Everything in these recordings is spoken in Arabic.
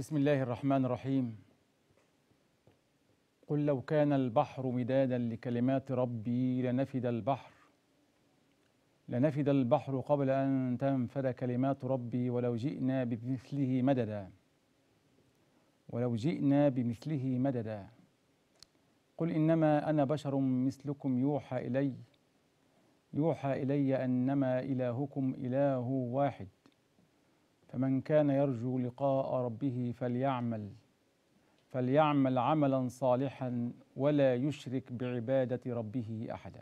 بسم الله الرحمن الرحيم. قل لو كان البحر مدادا لكلمات ربي لنفد البحر قبل أن تنفد كلمات ربي ولو جئنا بمثله مددا. قل إنما أنا بشر مثلكم يوحى إلي أنما إلهكم إله واحد، فمن كان يرجو لقاء ربه فليعمل عملا صالحا ولا يشرك بعبادة ربه أحدا.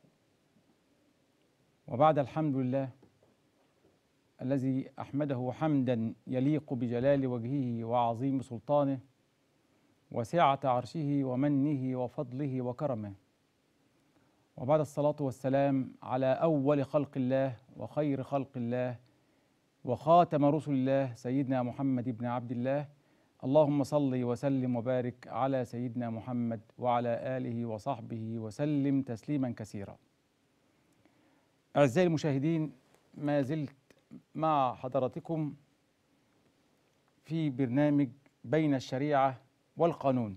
وبعد الحمد لله الذي أحمده حمدا يليق بجلال وجهه وعظيم سلطانه وسعة عرشه ومنه وفضله وكرمه، وبعد الصلاة والسلام على أول خلق الله وخير خلق الله وخاتم رسل الله سيدنا محمد بن عبد الله. اللهم صل وسلم وبارك على سيدنا محمد وعلى آله وصحبه وسلم تسليما كثيرا. أعزائي المشاهدين، ما زلت مع حضراتكم في برنامج بين الشريعة والقانون،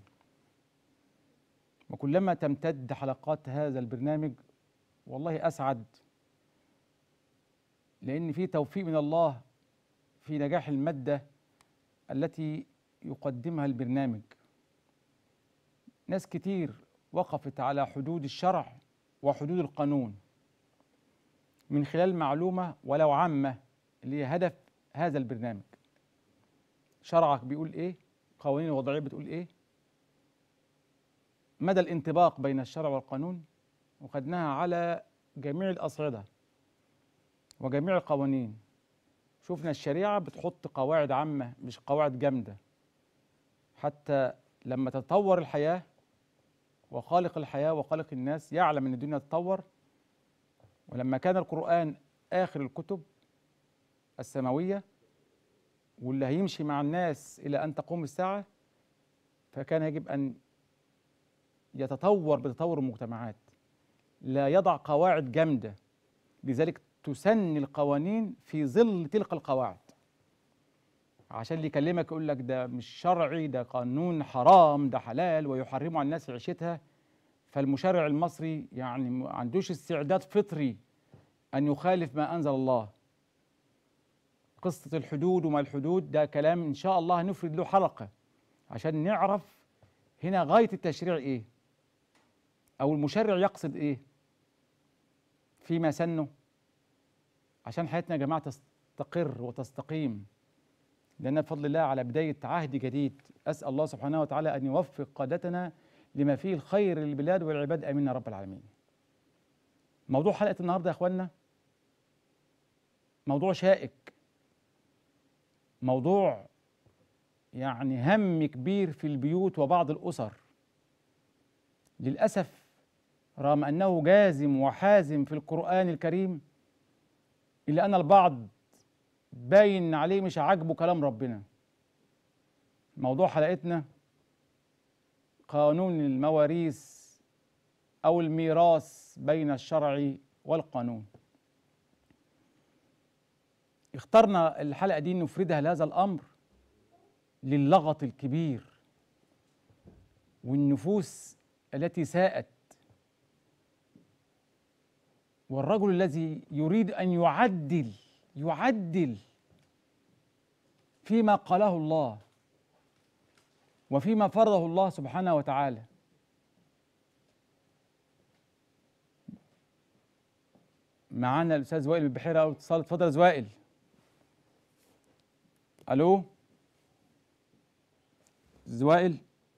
وكلما تمتد حلقات هذا البرنامج والله أسعد، لأن في توفيق من الله في نجاح المادة التي يقدمها البرنامج. ناس كتير وقفت على حدود الشرع وحدود القانون من خلال معلومة ولو عامة اللي هي هدف هذا البرنامج. شرعك بيقول إيه؟ قوانين الوضعية بتقول إيه؟ مدى الانطباق بين الشرع والقانون، وخدناها على جميع الأصعدة وجميع القوانين. شفنا الشريعة بتحط قواعد عامة مش قواعد جامدة، حتى لما تتطور الحياة وخالق الحياة وخالق الناس يعلم أن الدنيا تتطور. ولما كان القرآن آخر الكتب السماوية واللي هيمشي مع الناس إلى أن تقوم الساعة، فكان يجب أن يتطور بتطور المجتمعات، لا يضع قواعد جامدة. لذلك تسن القوانين في ظل تلك القواعد، عشان اللي يكلمك يقول لك ده مش شرعي، ده قانون حرام، ده حلال، ويحرموا على الناس عيشتها. فالمشرع المصري يعني ما عندوش استعداد فطري أن يخالف ما أنزل الله. قصة الحدود وما الحدود ده كلام إن شاء الله هنفرد له حلقة عشان نعرف هنا غاية التشريع إيه، أو المشرع يقصد إيه فيما سنه، عشان حياتنا يا جماعة تستقر وتستقيم. لأن بفضل الله على بداية عهد جديد. أسأل الله سبحانه وتعالى أن يوفق قادتنا لما فيه الخير للبلاد والعباد، آمين يا رب العالمين. موضوع حلقة النهاردة يا أخوانا موضوع شائك، موضوع يعني هم كبير في البيوت وبعض الأسر. للأسف رغم أنه جازم وحازم في القرآن الكريم، إلا أن البعض باين عليه مش عاجبه كلام ربنا. موضوع حلقتنا قانون المواريث أو الميراث بين الشرع والقانون. اخترنا الحلقة دي نفردها لهذا الأمر للغط الكبير والنفوس التي ساءت، والرجل الذي يريد أن يعدل فيما قاله الله وفيما فرضه الله سبحانه وتعالى. معانا الأستاذ وائل البحيرة أو اتصال. اتفضل يا وائل. ألو وائل.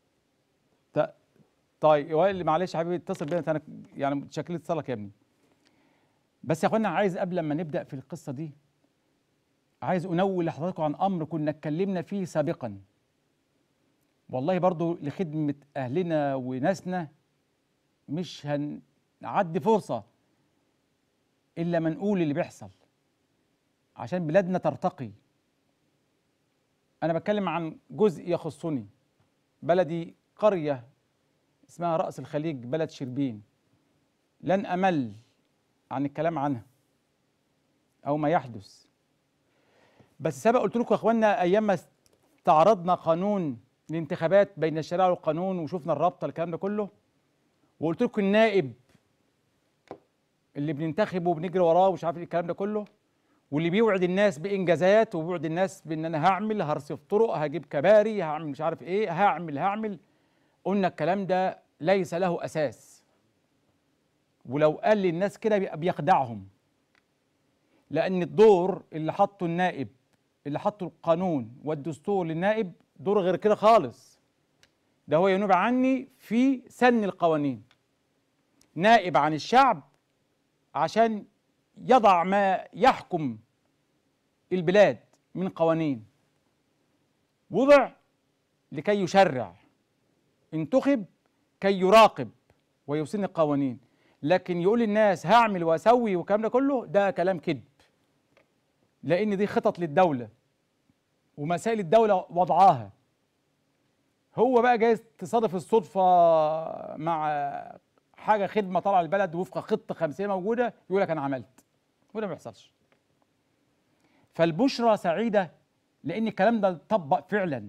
طيب وائل معلش يا حبيبي اتصل بينا، أنا يعني متشكر اتصالك يا ابني. بس يا اخوانا عايز قبل ما نبدأ في القصة دي عايز أنوه لحضراتكم عن أمر كنا اتكلمنا فيه سابقا، والله برضو لخدمة أهلنا وناسنا مش هنعدي فرصة إلا ما نقول اللي بيحصل عشان بلادنا ترتقي. أنا بتكلم عن جزء يخصني، بلدي قرية اسمها رأس الخليج، بلد شربين. لن أمل عن الكلام عنها أو ما يحدث. بس سبق قلت لكم يا اخوانا ايام ما استعرضنا قانون الانتخابات بين الشريعه والقانون وشفنا الرابطه الكلام ده كله، وقلت لكم النائب اللي بننتخبه وبنجري وراه ومش عارف ايه الكلام ده كله، واللي بيوعد الناس بانجازات وبيوعد الناس بان انا هعمل، هرصف طرق، هجيب كباري، هعمل مش عارف ايه، هعمل. قلنا الكلام ده ليس له اساس، ولو قال للناس كده بيبقى بيخدعهم، لان الدور اللي حطه النائب، اللي حطه القانون والدستور للنائب دور غير كده خالص. ده هو ينوب عني في سن القوانين، نائب عن الشعب عشان يضع ما يحكم البلاد من قوانين، وضع لكي يشرع، انتخب كي يراقب ويسن القوانين. لكن يقول للناس هعمل واسوي والكلام ده كله، ده كلام كذب، لان دي خطط للدوله ومسائل الدوله وضعاها. هو بقى جايز تصادف الصدفه مع حاجه خدمه طالعه البلد وفق خطه 50 موجوده يقول لك انا عملت، وده ما بيحصلش. فالبشرى سعيده لان الكلام ده اتطبق فعلا.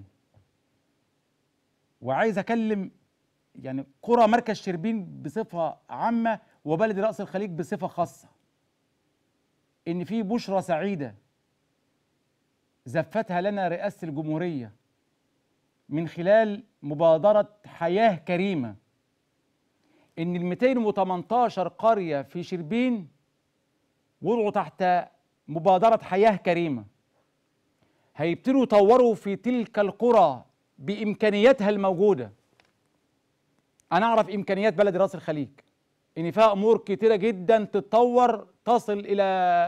وعايز اكلم يعني قرى مركز شربين بصفه عامه وبلد راس الخليج بصفه خاصه، ان في بشرى سعيده زفتها لنا رئاسه الجمهوريه من خلال مبادره حياه كريمه، ان ال 218 قريه في شربين وضعوا تحت مبادره حياه كريمه، هيبتدوا يطوروا في تلك القرى بامكانياتها الموجوده. انا اعرف امكانيات بلد راس الخليج ان فيها امور كتيره جدا تتطور تصل الى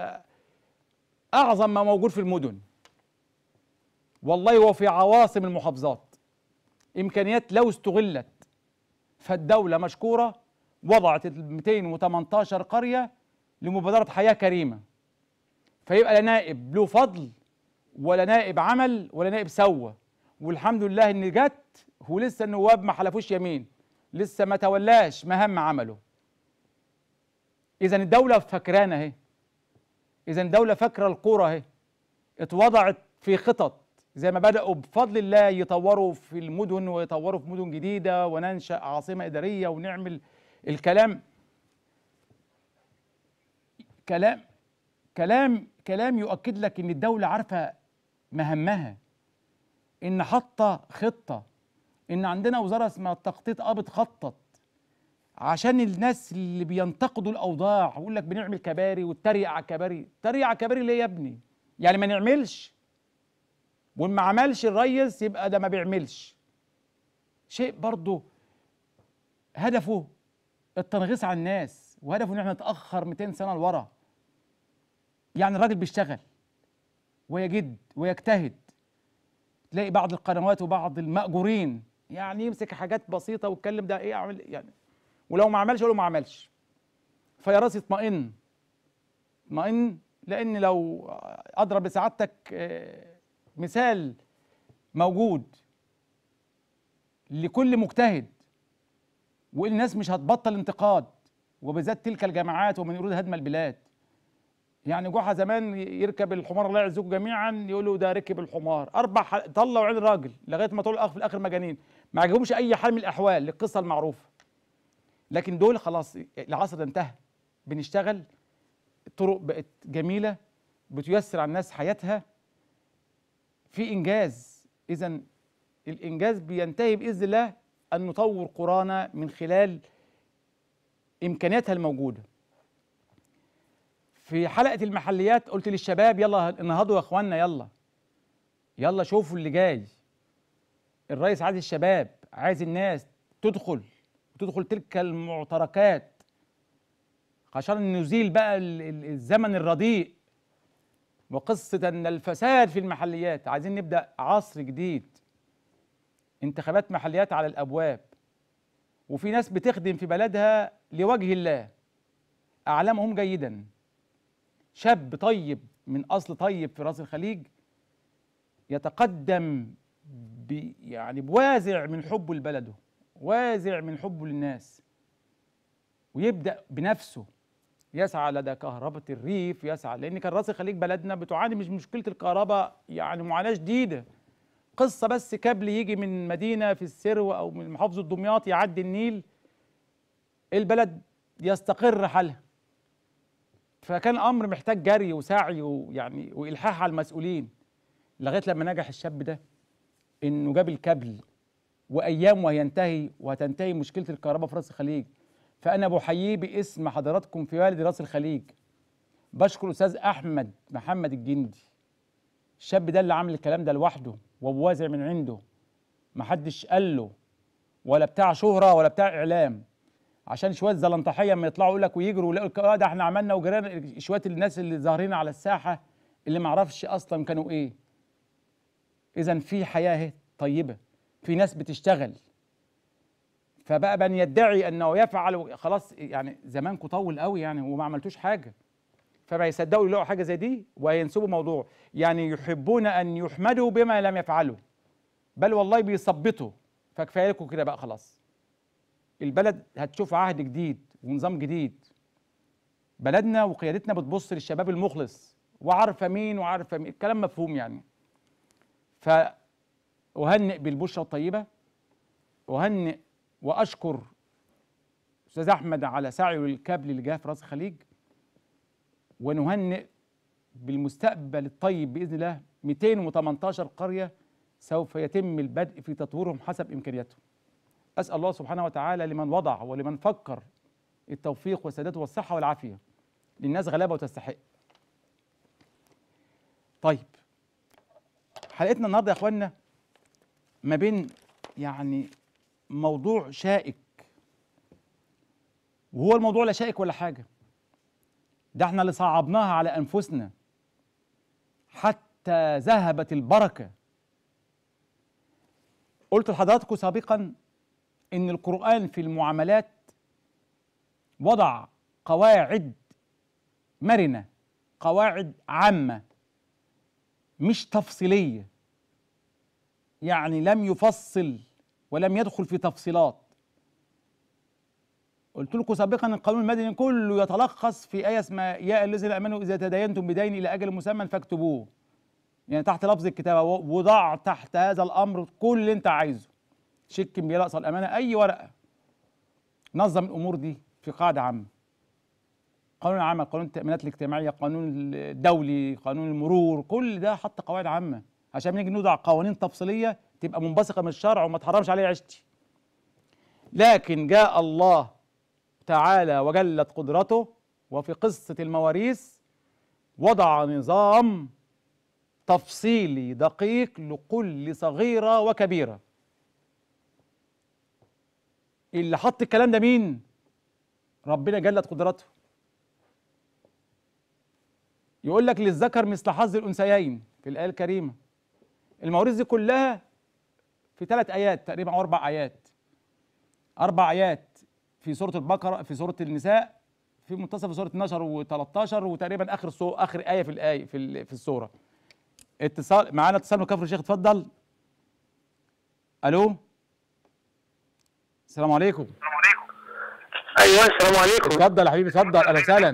اعظم ما موجود في المدن، والله هو في عواصم المحافظات امكانيات لو استغلت. فالدوله مشكوره وضعت ال 218 قريه لمبادره حياه كريمه، فيبقى لا نائب له فضل ولا نائب عمل ولا نائب سوى، والحمد لله ان جت، ولسه النواب ما حلفوش يمين، لسه ما تولاش مهام عمله. اذا الدوله فاكرانا اهي، اذا الدوله فاكره القرى اهي، اتوضعت في خطط زي ما بداوا بفضل الله يطوروا في المدن ويطوروا في مدن جديده وننشا عاصمه اداريه ونعمل الكلام. كلام يؤكد لك ان الدوله عارفه مهمها، ان حاطه خطه، ان عندنا وزاره اسمها التخطيط بتخطط عشان الناس اللي بينتقدوا الاوضاع ويقول لك بنعمل كباري وتريق على الكباري. تريق على الكباري ليه يا ابني؟ يعني ما نعملش، وان ما عملش الريس يبقى ده ما بيعملش شيء. برضه هدفه التنغيص على الناس، وهدفه ان احنا نتاخر 200 سنه لورا. يعني الراجل بيشتغل ويجد ويجتهد، تلاقي بعض القنوات وبعض المأجورين يعني يمسك حاجات بسيطه ويتكلم ده ايه اعمل يعني، ولو ما عملش يقول له ما عملش، فيا راس اطمئن. لان لو اضرب لسعادتك مثال موجود لكل مجتهد، والناس مش هتبطل انتقاد، وبالذات تلك الجماعات ومن يريد هدم البلاد. يعني جحا زمان يركب الحمار الله يعزكم جميعا، يقولوا ده ركب الحمار طلعوا عين الراجل لغايه ما طلعوا في الاخر مجانين، ما عجبهمش اي حال من الاحوال، القصه المعروفه. لكن دول خلاص العصر ده انتهى، بنشتغل، الطرق بقت جميله بتيسر على الناس حياتها، في انجاز. اذا الانجاز بينتهي باذن الله ان نطور قرانا من خلال امكانياتها الموجوده. في حلقه المحليات قلت للشباب يلا انهضوا يا اخوانا، يلا شوفوا اللي جاي. الرئيس عايز الشباب، عايز الناس تدخل تلك المعتركات عشان نزيل بقى الزمن الرديء وقصة أن الفساد في المحليات. عايزين نبدأ عصر جديد، انتخابات محليات على الأبواب، وفي ناس بتخدم في بلدها لوجه الله أعلمهم جيدا. شاب طيب من أصل طيب في راس الخليج يتقدم يعني بوازع من حبه لبلده، وازع من حبه للناس، ويبدأ بنفسه يسعى لدى كهرباء الريف، يسعى، لان كان راس الخليج بلدنا بتعاني مش مشكله الكهرباء، يعني معاناه شديده. قصه بس كابل يجي من مدينه في السرو او من محافظه دمياط يعدي النيل، البلد يستقر حالها. فكان امر محتاج جري وسعي ويعني والحاح على المسؤولين، لغايه لما نجح الشاب ده انه جاب الكابل، وايام وهتنتهي مشكله الكهرباء في راس الخليج. فانا بحييه باسم حضراتكم في والد راس الخليج، بشكر الاستاذ احمد محمد الجندي. الشاب ده اللي عامل الكلام ده لوحده وبوازع من عنده، محدش قال له ولا بتاع شهره ولا بتاع اعلام، عشان شويه زلنطحيه ما يطلعوا يقول لك ويجروا ويلاقوا ده احنا عملنا وجرينا، شويه الناس اللي ظاهرين على الساحه اللي ما اعرفش اصلا كانوا ايه. اذا في حياه اهي طيبه، في ناس بتشتغل. فبقى من يدعي انه يفعل خلاص، يعني زمانكم طول قوي يعني وما عملتوش حاجه، فما يصدقوا يلاقوا حاجه زي دي وينسبوا موضوع. يعني يحبون ان يحمدوا بما لم يفعلوا، بل والله بيثبطوا. فكفايه لكم كده بقى خلاص. البلد هتشوف عهد جديد ونظام جديد. بلدنا وقيادتنا بتبص للشباب المخلص وعارفه مين وعارفه مين، الكلام مفهوم يعني. فأهنئ بالبشرى الطيبه، أهنئ واشكر استاذ احمد على سعيه للكابل اللي جه في راس الخليج، ونهنئ بالمستقبل الطيب باذن الله. 218 قريه سوف يتم البدء في تطويرهم حسب امكانياتهم. اسال الله سبحانه وتعالى لمن وضع ولمن فكر التوفيق والسداد والصحه والعافيه، للناس غلابه وتستحق. طيب، حلقتنا النهارده يا اخوانا ما بين يعني موضوع شائك، وهو الموضوع لا شائك ولا حاجه، ده احنا اللي صعبناها على انفسنا حتى ذهبت البركه. قلت لحضراتكم سابقا ان القرآن في المعاملات وضع قواعد مرنه، قواعد عامه مش تفصيليه، يعني لم يفصل ولم يدخل في تفصيلات. قلت لكم سابقا ان القانون المدني كله يتلخص في آية اسمها يا أيها الذين آمنوا إذا تداينتم بدين إلى أجل مسمى فاكتبوه، يعني تحت لفظ الكتابة. وضع تحت هذا الأمر كل اللي أنت عايزه، شيك بيلاء صل الأمانة، أي ورقة. نظم الأمور دي في قاعدة عامة. قانون العمل، قانون التأمينات الاجتماعية، قانون الدولي، قانون المرور، كل ده حط قواعد عامة عشان نيجي نوضع قوانين تفصيلية تبقى منبثقة من الشرع وما تحرمش عليه عيشتي. لكن جاء الله تعالى وجلت قدرته وفي قصة المواريث وضع نظام تفصيلي دقيق لكل صغيرة وكبيرة. اللي حط الكلام ده مين؟ ربنا جلت قدرته. يقول لك للذكر مثل حظ الأنثيين في الآية الكريمة. المواريث دي كلها في 3 آيات تقريبا أو 4 آيات. 4 آيات في سورة البقرة، في سورة النساء، في منتصف سورة 12 و13، وتقريبا آخر آية في الآية في السورة. اتصال معانا، اتصال من كفر الشيخ، اتفضل. ألو، السلام عليكم. ايوه السلام عليكم. اتفضل يا حبيبي، اتفضل، اهلا وسهلا.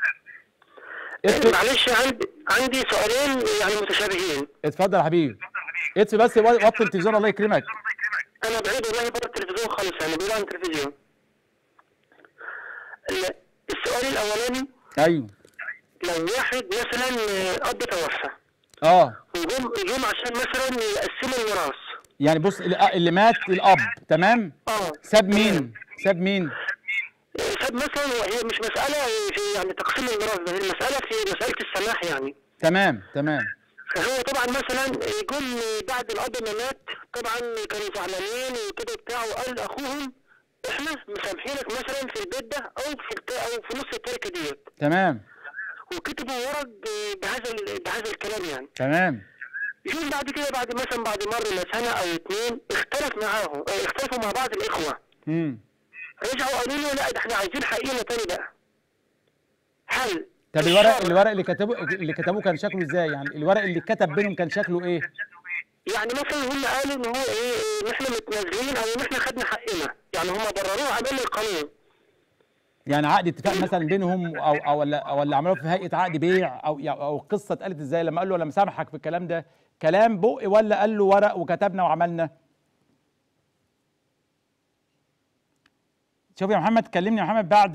معلش عندي سؤالين يعني متشابهين. اتفضل يا حبيبي. اطفي بس، وطي التلفزيون الله يكرمك. انا بعيد والله بره التلفزيون خالص، يعني بعيد عن التلفزيون. السؤال الاولاني، ايوه، لو واحد مثلا اب توفى وجم عشان مثلا يقسموا الميراث. يعني بص، اللي مات الاب، تمام؟ ساب مين؟ ساب مثلا، هي مش مساله في يعني تقسيم الميراث، بس المساله في مساله السماح يعني. تمام. فهو طبعا مثلا جم بعد الاب ما مات، طبعا كانوا زعلانين وكده بتاع، وقال لاخوهم احنا مسامحينك مثلا في البيت ده او في نص التركه ديت. تمام. وكتبوا ورق بهذا الكلام يعني. تمام. يوم بعد كده، بعد مر سنه او 2، اختلفوا مع بعض الاخوه. رجعوا قالوا له لا، ده احنا عايزين حقيقه تاني بقى. هل طب الورق اللي كتبوه كان شكله ازاي؟ يعني الورق اللي اتكتب بينهم كان شكله ايه؟ يعني مثلا هم قالوا ان هو ان احنا متنازلين او ان احنا خدنا حقنا، يعني هم برروه امام القانون. يعني عقد اتفاق مثلا بينهم او ولا عملوه في هيئه عقد بيع او القصه اتقالت ازاي؟ لما قال له انا مسامحك في الكلام ده، كلام بق ولا قال له ورق وكتبنا وعملنا؟ شوف يا محمد، كلمني يا محمد بعد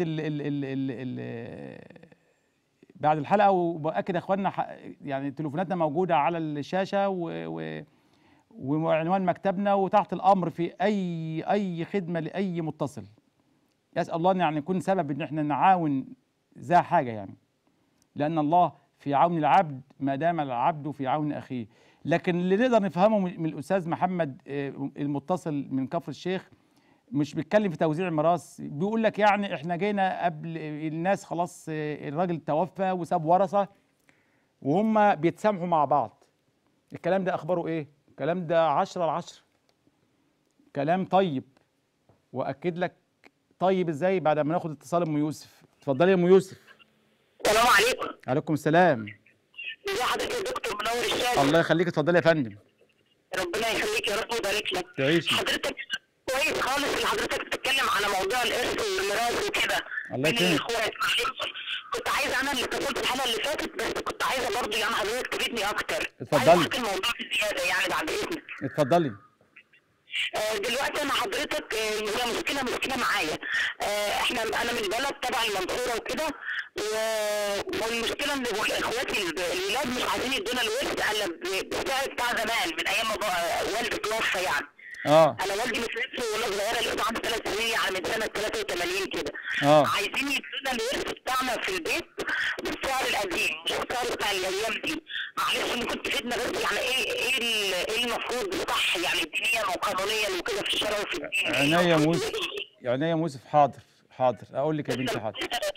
بعد الحلقه، وباكد يا اخواننا يعني تليفوناتنا موجوده على الشاشه وعنوان مكتبنا وتحت الامر في اي خدمه لاي متصل. يسال الله ان يعني يكون سبب ان احنا نعاون ذا حاجه يعني، لان الله في عون العبد ما دام العبد في عون اخيه. لكن اللي نقدر نفهمه من الاستاذ محمد المتصل من كفر الشيخ، مش بيتكلم في توزيع الميراث، بيقول لك يعني احنا جينا قبل الناس خلاص، الراجل توفى وساب ورثه وهم بيتسامحوا مع بعض. الكلام ده اخباره ايه؟ الكلام ده 10 على 10، كلام طيب. واكد لك طيب ازاي بعد ما ناخد اتصال ام يوسف. اتفضلي يا ام يوسف. السلام عليكم. عليكم السلام. ازي حضرتك يا دكتور؟ منور الشاشه. الله يخليك، اتفضلي يا فندم. ربنا يخليك يا رب ويبارك لك. تعيشي. حضرتك كويس خالص ان حضرتك بتتكلم على موضوع الارث والميراث وكده الله بين يكرمك. الاخوات. معلش كنت عايزه، انا اللي اتصلت الحلقه اللي فاتت، بس كنت عايزه برضه يعني حضرتك تفيدني اكتر. اتفضلي. عايزه احكي الموضوع بزياده يعني بعد اذنك. اتفضلي. دلوقتي انا حضرتك هي مشكله معايا. انا من بلد تبع المنصوره وكده، والمشكله ان اخواتي الولاد مش عايزين يدونا الورث الا بالسعر بتاع زمان من ايام ما والدي توفى يعني. انا والدي متوفي وانا صغيره لسه عندي 3 سنين، يعني من سنه 83 كده. عايزين يدونا الورث بتاعنا في البيت بالسعر القديم مش بالسعر بتاع الايام دي. معلش ممكن تفيدنا بس يعني ايه المفروض صح يعني دينيا وقانونيا وكده في الشرع وفي الدين؟ عينيا يا موسف، عينيا يا موسف. حاضر حاضر، اقول لك يا بنتي حاضر.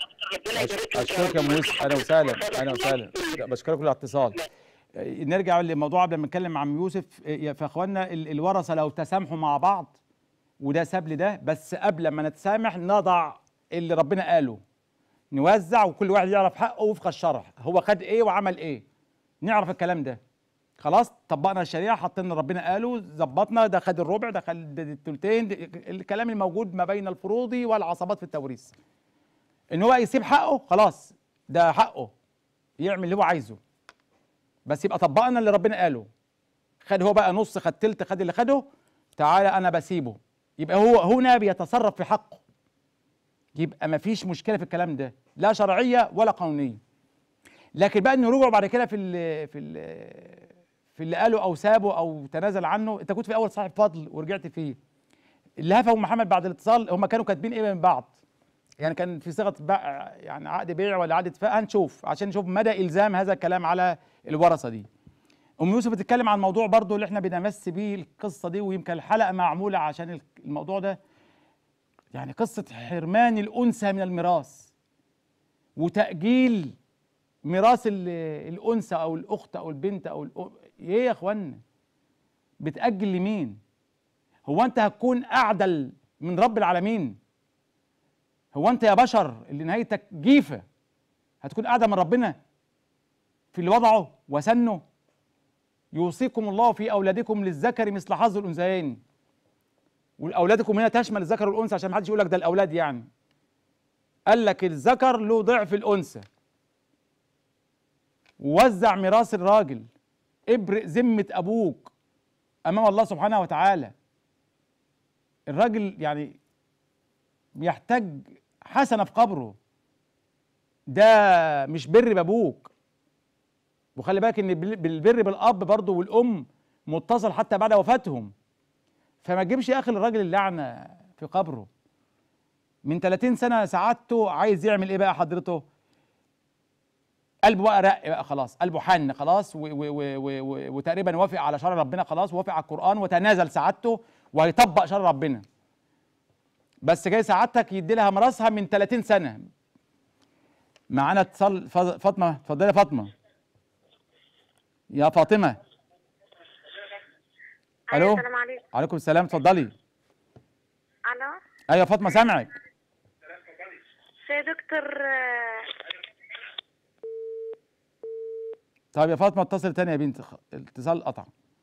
اشكرك يا موسف، اهلا وسهلا اهلا وسهلا. بشكرك على الاتصال. نرجع للموضوع قبل ما نتكلم عن يوسف. فاخواننا الورثه لو تسامحوا مع بعض وده ساب لده، بس قبل ما نتسامح نضع اللي ربنا قاله، نوزع وكل واحد يعرف حقه وفق الشرع، هو خد ايه وعمل ايه، نعرف الكلام ده. خلاص طبقنا الشريعه، حطينا ربنا قاله، ظبطنا، ده خد الربع، ده خد الثلثين، الكلام الموجود ما بين الفروض والعصبات في التوريث. ان هو يسيب حقه خلاص، ده حقه يعمل اللي هو عايزه، بس يبقى طبقنا اللي ربنا قاله. خد هو بقى نص، خد تلت، خد اللي خده، تعالى انا بسيبه، يبقى هو هنا بيتصرف في حقه، يبقى ما فيش مشكله في الكلام ده، لا شرعيه ولا قانونيه. لكن بقى انه رجعوا بعد كده في اللي قاله او سابه او تنازل عنه. انت كنت في اول صاحب فضل ورجعت فيه. اللي هفه محمد بعد الاتصال، هم كانوا كاتبين ايه من بعض؟ يعني كان في صيغه يعني عقد بيع ولا عقد اتفاق؟ هنشوف عشان نشوف مدى الزام هذا الكلام على الورثه دي. ام يوسف بتتكلم عن الموضوع برضو اللي احنا بنمس بيه القصه دي، ويمكن الحلقه معموله عشان الموضوع ده، يعني قصه حرمان الانثى من الميراث وتاجيل ميراث الانثى او الاخت او البنت او ايه يا اخوانا؟ بتاجل لمين؟ هو انت هتكون اعدل من رب العالمين؟ هو انت يا بشر اللي نهايتك جيفه هتكون اعدل من ربنا في اللي وضعه وسنه؟ يوصيكم الله في اولادكم للذكر مثل حظ الانثيين. والاولادكم هنا تشمل الذكر والانثى عشان ما حدش يقول لك ده الاولاد يعني. قال لك الذكر له ضعف الانثى. ووزع ميراث الراجل، ابرئ ذمه ابوك امام الله سبحانه وتعالى. الراجل يعني بيحتاج حسنه في قبره، ده مش بر بابوك. وخلي بالك ان بالبر بالاب برضه والام متصل حتى بعد وفاتهم. فما تجيبش يا اخي للراجل اللعنه في قبره. من 30 سنه سعادته عايز يعمل ايه بقى حضرته؟ قلبه بقى رق بقى خلاص، قلبه حن خلاص، وتقريبا وافق على شرع ربنا خلاص، وافق على القرآن وتنازل سعادته وهيطبق شرع ربنا. بس جاي سعادتك يدي لها مراسها من 30 سنة. معانا اتصال فاطمة، اتفضلي يا فاطمة. يا فاطمة. الو. السلام عليكم. عليكم السلام، اتفضلي. الو. ايوه يا فاطمة سامعك. يا دكتور. طيب يا فاطمة اتصل تاني يا بنت، الاتصال قطع.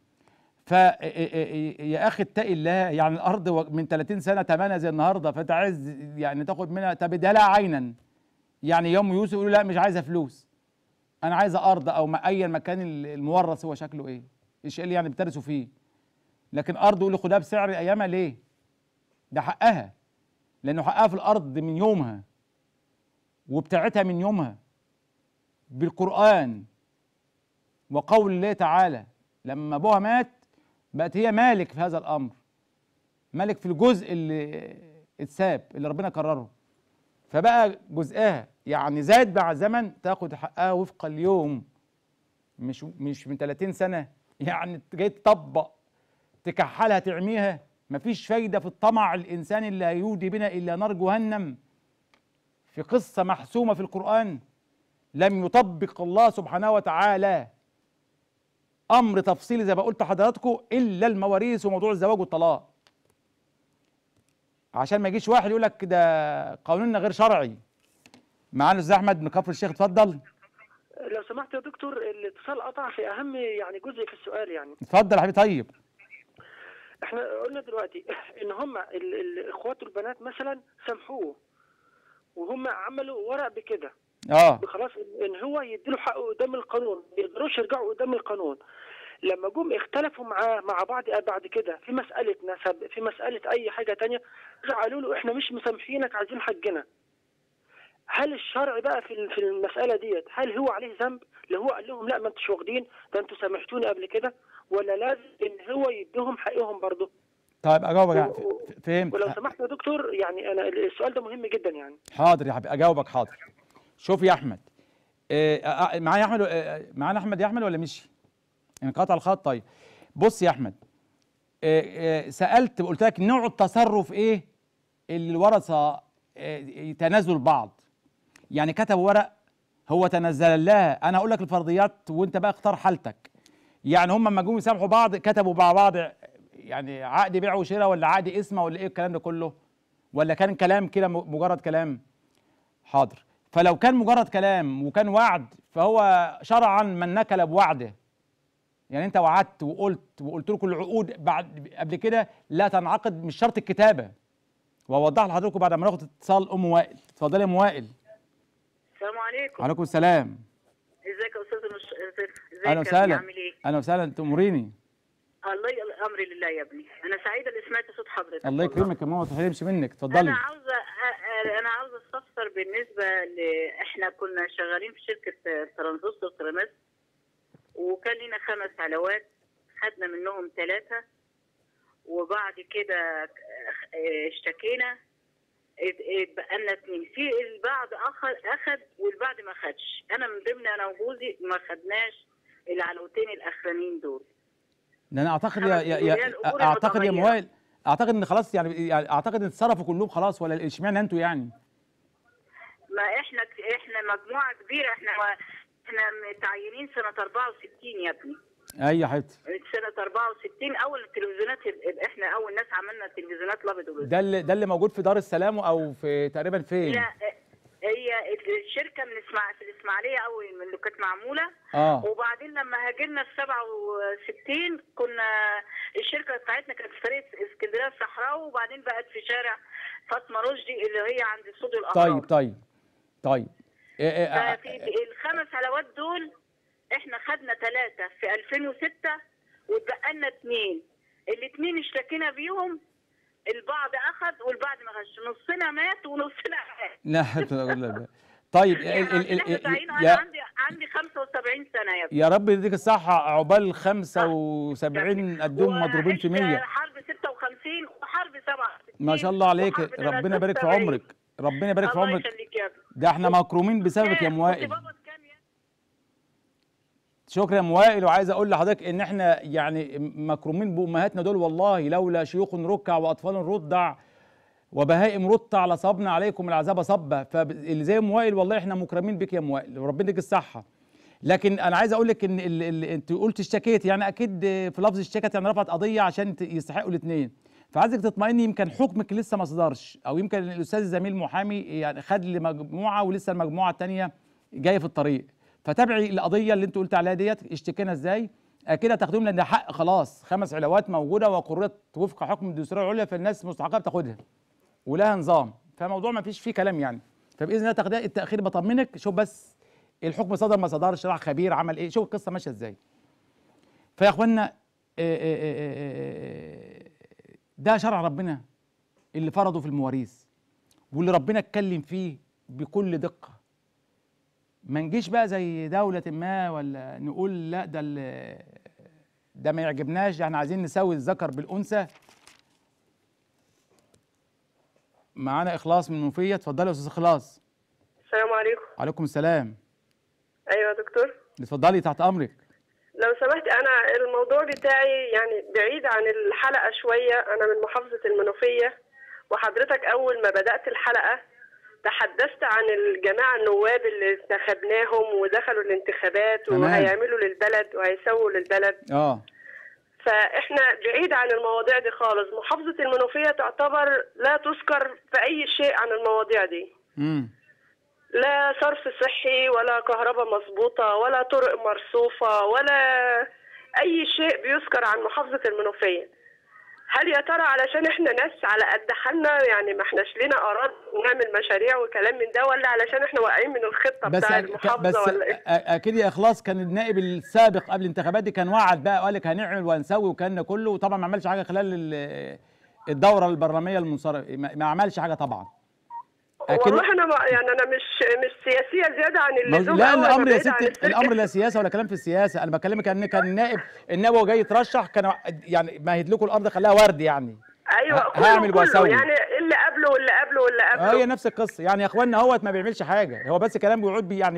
يا اخي اتقي الله، يعني الارض من 30 سنة ثمنها زي النهارده، فانت عايز يعني تاخد منها، طب اديها لها عينا. يعني يوم يوسف يقولوا لا مش عايزة فلوس، انا عايزة ارض او ايا مكان المورث هو شكله ايه. ايش اللي يعني بتدرسوا فيه؟ لكن ارض يقول لي خدها بسعر ايامها ليه؟ ده حقها، لانه حقها في الارض من يومها وبتاعتها من يومها بالقرآن وقول الله تعالى. لما ابوها مات بقت هي مالك في هذا الامر، مالك في الجزء اللي اتساب اللي ربنا قرره، فبقى جزءها يعني زاد مع زمن تاخد حقها وفق اليوم، مش من 30 سنه يعني جاي تطبق تكحلها تعميها. مفيش فايده في الطمع الانساني اللي هيودي بنا الا نار جهنم. في قصه محسومه في القرآن لم يطبق الله سبحانه وتعالى امر تفصيلي زي ما قلت لحضراتكم الا المواريث وموضوع الزواج والطلاق، عشان ما يجيش واحد يقول لك ده قانوننا غير شرعي. معانا الاستاذ احمد من كفر الشيخ، اتفضل. لو سمحت يا دكتور، الاتصال قطع في اهم يعني جزء في السؤال يعني. اتفضل يا حبيبي. طيب احنا قلنا دلوقتي ان هم الاخوات البنات مثلا سامحوه وهم عملوا ورق بكده خلاص ان هو يديله حقه قدام القانون، ما يقدروش يرجعوا قدام القانون. لما جم اختلفوا مع بعد كده في مساله نسب، في مساله اي حاجه تانية، قالوا له احنا مش مسامحينك، عايزين حقنا. هل الشرع بقى في المساله ديت هل هو عليه ذنب؟ اللي هو قال لهم لا ما انتوش واخدين، ده انتوا سامحتوني قبل كده، ولا لازم ان هو يديهم حقهم برضه؟ طيب اجاوبك يعني. فهمت. ولو سمحت يا دكتور يعني انا السؤال ده مهم جدا يعني. حاضر يا حبيبي اجاوبك. حاضر. شوف يا احمد، معايا احمد، معانا احمد يا احمد ولا مشي؟ انقطع الخط. طيب بص يا احمد، سالت قلت لك نوع التصرف ايه اللي الورثه يتنازلوا لبعض. يعني كتبوا ورق هو تنزل لها، انا هقول لك الفرضيات وانت بقى اختار حالتك. يعني هم لما جم يسامحوا بعض كتبوا مع بعض يعني عقد بيع وشراء ولا عقد اسمه ولا ايه الكلام ده كله، ولا كان كلام كده مجرد كلام؟ حاضر. فلو كان مجرد كلام وكان وعد فهو شرعا من نكل بوعده. يعني انت وعدت وقلت لكم العقود بعد قبل كده لا تنعقد، مش شرط الكتابه. واوضح لحضراتكم بعد ما ناخد اتصال ام وائل. اتفضلي يا ام وائل. السلام عليكم. وعليكم السلام. ازيك يا استاذ ازيك اهلا وسهلا. عامل ايه؟ اهلا وسهلا، تأمريني. الله الامر لله يا ابني، انا سعيده اللي سمعت صوت حضرتك. الله يكرمك يا ماما، ما تحرمش منك. اتفضلي. انا عاوزه استفسر بالنسبه احنا كنا شغالين في شركه ترانزستور ترامس، وكان لنا 5 علاوات، خدنا منهم 3 وبعد كده اشتكينا اتبقى لنا 2. في البعض اخذ والبعض ما خدش. انا من ضمن انا وجوزي ما خدناش العلاوتين الاخرانيين دول. ده انا اعتقد اعتقد يا موائل، اعتقد ان خلاص يعني اعتقد ان اتصرفوا كلهم خلاص، ولا اشمعنى انتوا يعني؟ ما احنا مجموعه كبيره، احنا متعينين سنه 64 يا ابني. ايوه يا حبيبتي. سنه 64 اول التلفزيونات، احنا اول ناس عملنا التلفزيونات الابيض والاسود. ده اللي موجود في دار السلام او في تقريبا فين؟ لا هي الشركه في الاسماعيليه اول من اللي كانت معموله. وبعدين لما هاجرنا في 67 كنا الشركه بتاعتنا كانت في طريق اسكندريه الصحراوي، وبعدين بقت في شارع فاطمه رشدي اللي هي عند سود الاهرام. طيب ففي ال5 علاوات دول احنا خدنا 3 في 2006 واتبقى لنا 2. ال2 اشتكينا بيهم، البعض اخذ والبعض ما خدش، نصنا مات ونصنا عاش. لا لا. طيب انا عندي 75 سنه يا ابني. يا رب يديك الصحه، عقبال 75 قدهم مضروبين في 100. حرب 56 وحرب 67 ما شاء الله عليك، ربنا يبارك في عمرك، ربنا يبارك في عمرك. ده احنا مكرومين بسببك يا ام وائل. شكرا يا ام وائل. وعايز اقول لحضرتك ان احنا يعني مكرومين بامهاتنا دول والله، لولا شيوخ ركع واطفال رضع وبهائم رضع لصبنا عليكم العذاب صبا. فاللي زي ام وائل والله احنا مكرمين بك يا ام وائل، وربنا يديك الصحه. لكن انا عايز اقول لك ان انت قلت اشتكيت، يعني اكيد في لفظ اشتكت يعني رفعت قضيه عشان يستحقوا الاثنين. فعايزك تطمئني، يمكن حكمك لسه ما صدرش، او يمكن الاستاذ الزميل محامي يعني خد لمجموعه ولسه المجموعه الثانيه جايه في الطريق. فتابعي القضيه اللي انت قلت عليها ديت اشتكينا ازاي، اكيد هتاخدوهم لان ده حق خلاص. 5 علاوات موجوده وقررت وفق حكم الدستوريه العليا، فالناس مستحقه بتاخدها ولها نظام، فموضوع ما فيش فيه كلام يعني. فباذن الله تاخدها. التاخير بطمنك، شوف بس الحكم صدر ما صدرش، راح خبير عمل ايه، شوف القصه ماشيه ازاي. فيا اخوانا ده شرع ربنا اللي فرضه في المواريث، واللي ربنا اتكلم فيه بكل دقة. ما نجيش بقى زي دولة ما ولا نقول لا ده ما يعجبناش، احنا عايزين نساوي الذكر بالأنثى. معانا إخلاص من المنوفية، اتفضلي يا أستاذ إخلاص. السلام عليكم. وعليكم السلام. ايوه يا دكتور. اتفضلي تحت أمرك. لو سمحت، انا الموضوع بتاعي يعني بعيد عن الحلقه شويه. انا من محافظه المنوفيه، وحضرتك اول ما بدات الحلقه تحدثت عن الجماعه النواب اللي انتخبناهم ودخلوا الانتخابات وهيعملوا للبلد وهيسووا للبلد. فاحنا بعيد عن المواضيع دي خالص. محافظه المنوفيه تعتبر لا تذكر في اي شيء عن المواضيع دي. لا صرف صحي ولا كهرباء مظبوطه ولا طرق مرصوفه ولا اي شيء بيذكر عن محافظه المنوفيه. هل يا ترى علشان احنا ناس على قد حالنا، يعني ما احناش لنا اراضي ونعمل مشاريع وكلام من ده، ولا علشان احنا واقعين من الخطه بتاع المحافظه ولا ايه؟ اكيد يا اخلاص كان النائب السابق قبل الانتخابات دي كان وعد بقى وقال لك هنعمل وهنسوي وكان كله، وطبعا ما عملش حاجه خلال الدوره البرلمانيه المنصرفه، ما عملش حاجه طبعا. والله انا يعني انا مش سياسيه زياده عن اللزوم. لا الامر يا ستي، الامر لا سياسه ولا كلام في السياسه. انا بكلمك ان كان النائب وهو جاي يترشح كان يعني مهد لكم الارض خلاها ورد يعني. ايوه هعمل واسوي يعني اللي قبله واللي قبله واللي قبله. هي نفس القصه يعني يا اخوانا. هوت ما بيعملش حاجه، هو بس كلام بيقعد يعني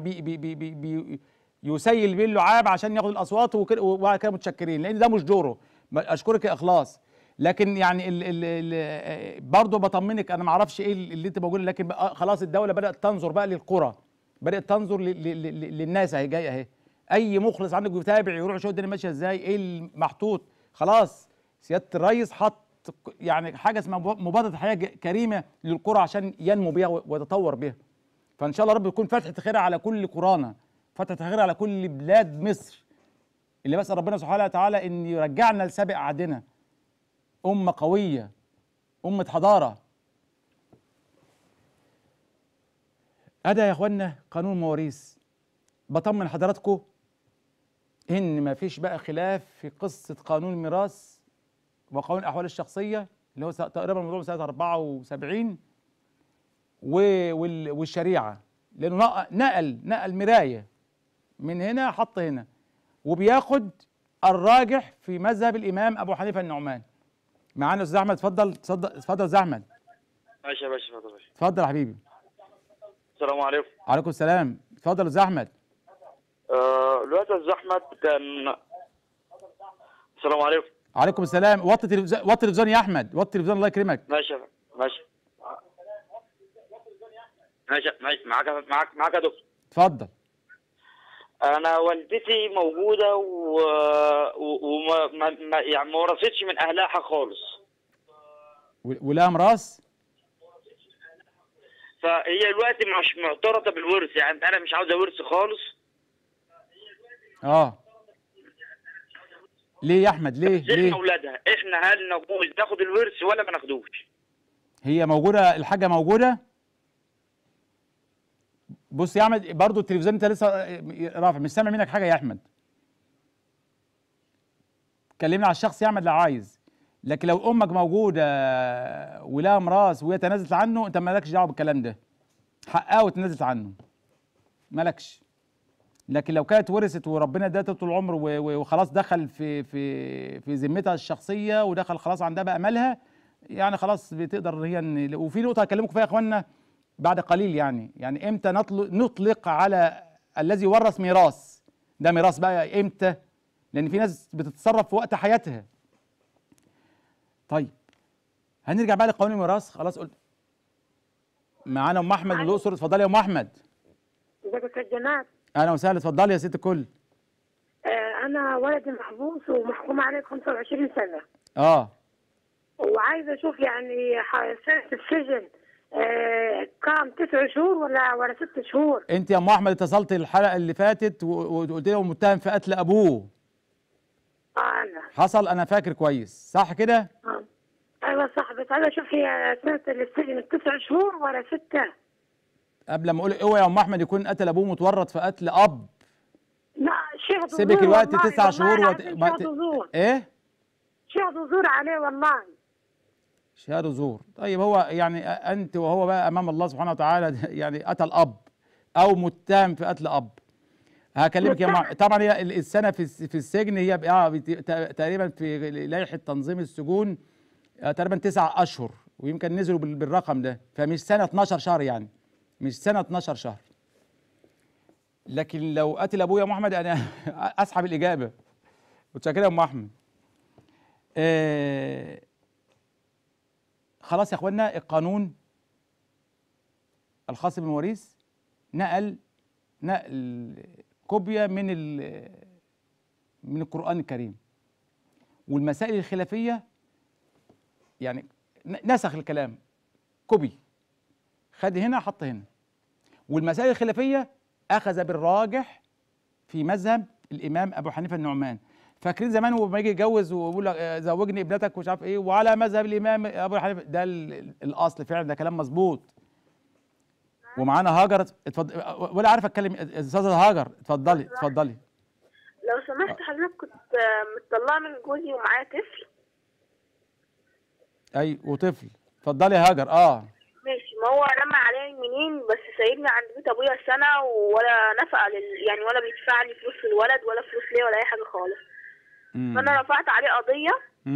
يسيل بيه اللعاب عشان ياخد الاصوات وبعد كده متشكرين، لان ده مش دوره. اشكرك يا اخلاص. لكن يعني برضه بطمنك، انا ما اعرفش ايه اللي انت بقوله، لكن خلاص الدوله بدات تنظر بقى للقرى، بدات تنظر للناس اهي جايه اهي. اي مخلص عندك بيتابع يروح يشوف الدنيا ماشيه ازاي، ايه المحطوط. خلاص سياده الرئيس حط يعني حاجه اسمها مبادره حياه كريمه للقرى عشان ينمو بيها ويتطور بيها. فان شاء الله رب يكون فتحه خير على كل قرانا، فتحه خير على كل بلاد مصر، اللي بسال ربنا سبحانه وتعالى ان يرجعنا لسابق عهدنا، أمة قوية، أمة حضارة. أدا يا إخوانا قانون مواريث. بطمن حضراتكم إن ما فيش بقى خلاف في قصة قانون الميراث وقانون الأحوال الشخصية اللي هو تقريبا الموضوع سنة 74 والشريعة، لأنه نقل مراية من هنا حط هنا، وبياخد الراجح في مذهب الإمام أبو حنيفة النعمان. معانا استاذ احمد، اتفضل اتفضل يا استاذ احمد. ماشي يا باشا، اتفضل يا باشا. اتفضل يا حبيبي. السلام عليكم. وعليكم السلام، اتفضل يا استاذ احمد. دلوقتي يا استاذ احمد كان السلام عليكم. وعليكم السلام. وطي التلفزيون يا احمد، وطي التلفزيون الله يكرمك. ماشي ماشي ماشي ماشي. معاك يا دكتور. اتفضل. انا والدتي موجوده وما يعني ما ورثتش من اهلها حاجه خالص. ولها ميراث؟ فهي دلوقتي مش معترضه بالورث، يعني انا مش عاوزه ورث خالص. ليه يا احمد؟ ليه اولادها احنا هل نجوز ناخد الورث ولا ما ناخدوش؟ هي موجوده، الحاجه موجوده. بص يا احمد برضه التلفزيون انت لسه رافع، مش سامع منك حاجه يا احمد. كلمنا على الشخص يا احمد لو عايز، لكن لو امك موجوده ولها ميراث وهي تنازلت عنه انت مالكش دعوه بالكلام ده، حقها وتنازلت عنه مالكش. لكن لو كانت ورثت وربنا اداها طول العمر وخلاص دخل في ذمتها الشخصيه ودخل خلاص عندها بقى مالها، يعني خلاص بتقدر هي. وفي نقطه هكلمكم فيها يا اخوانا بعد قليل، يعني امتى نطلق على الذي ورث ميراث ده ميراث بقى امتى؟ لان في ناس بتتصرف في وقت حياتها. طيب هنرجع بقى لقانون الميراث. خلاص قلت معانا ام احمد من الاقصر. اتفضلي يا ام احمد. ازيك يا استاذ جمال؟ اهلا وسهلا، اتفضلي يا ست الكل. انا ولدي محبوس ومحكوم عليه 25 سنه. وعايزه اشوف يعني سنه السجن كام، 9 شهور ولا 6 شهور؟ انت يا ام احمد اتصلت الحلقه اللي فاتت وقلت لي متهم في قتل ابوه. انا حصل، انا فاكر كويس، صح كده؟ ايوه صح، بس عايزه اشوف هي سنه السجن 9 شهور ولا 6؟ قبل ما اقول اوعي يا ام احمد يكون قتل ابوه متورط في قتل اب. لا شهد سيبك زور الوقت والله، 9 شهور والله العظيم شهد زور. ايه؟ شهد زور عليه والله. شهاده زور. طيب هو يعني انت وهو بقى امام الله سبحانه وتعالى يعني قتل اب او متهم في قتل اب. هكلمك يا طبعا هي السنه في السجن هي تقريبا في لائحه تنظيم السجون تقريبا 9 اشهر، ويمكن نزلوا بالرقم ده، فمش سنه 12 شهر يعني، مش سنه 12 شهر. لكن لو قتل ابويا يا محمد انا اسحب الاجابه. متشكر يا ام احمد. خلاص يا اخوانا، القانون الخاص بالمواريث نقل كوبيا من القرآن الكريم، والمسائل الخلافية يعني نسخ الكلام، كوبي، خد هنا حط هنا، والمسائل الخلافية أخذ بالراجح في مذهب الإمام أبو حنيفة النعمان. فاكرين زمان هو لما يجي يتجوز ويقول لك زوجني ابنتك ومش عارف ايه، وعلى مذهب الإمام أبو حنيفة، ده الأصل فعلا، ده كلام مظبوط. ومعانا هاجر، اتفضل. ولا عارف اتكلم استاذه هاجر، اتفضلي. لو سمحت حضرتك، كنت متطلقه من جوزي ومعايا طفل. اي وطفل، اتفضلي يا هاجر. ماشي، ما هو رمى عليا يمينين، بس سايبني عند بيت ابويا سنه، ولا نفقه يعني ولا بيدفع لي فلوس للولد ولا فلوس ليا ولا اي حاجه خالص. فانا رفعت عليه قضيه.